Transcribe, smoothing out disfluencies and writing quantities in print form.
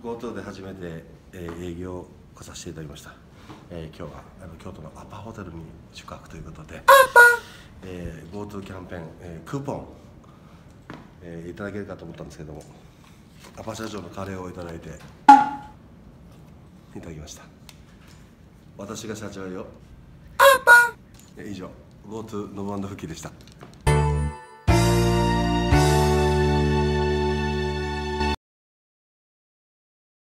GoTo で初めて、営業を来させていただきました。今日は京都のアパホテルに宿泊ということで、GoTo キャンペーン、クーポン、いただけるかと思ったんですけども、アパ社長のカレーをいただいていただきました。私が社長よ。以上 GoTo ノブ&フキでした。